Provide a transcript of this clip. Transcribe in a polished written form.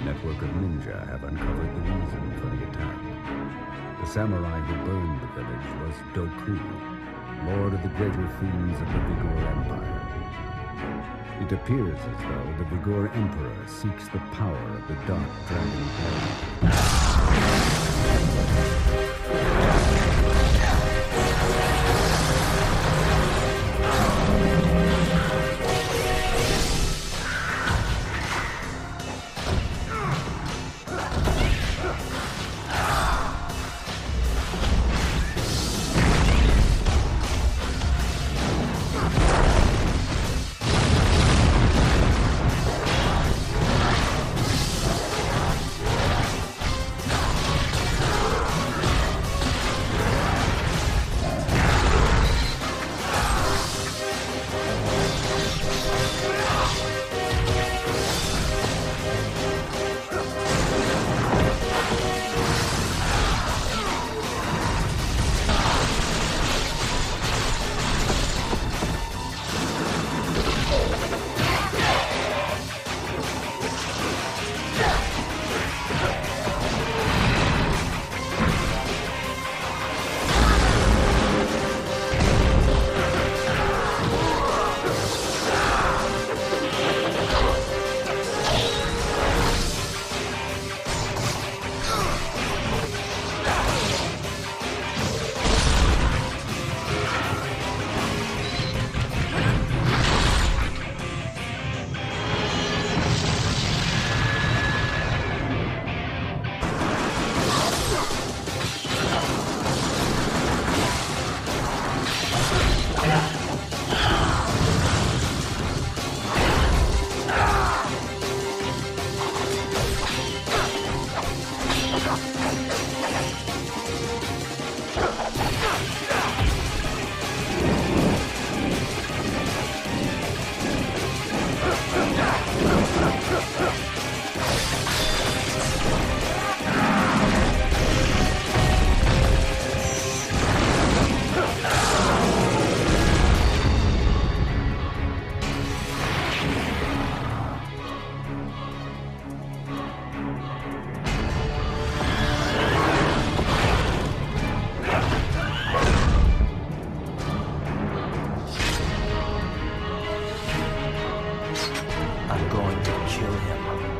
network of ninja have uncovered the reason for the attack. The samurai who burned the village was Doku, lord of the greater fiends of the Vigor Empire. It appears as though the Vigor Emperor seeks the power of the Dark Dragon Blade. I'm going to kill him.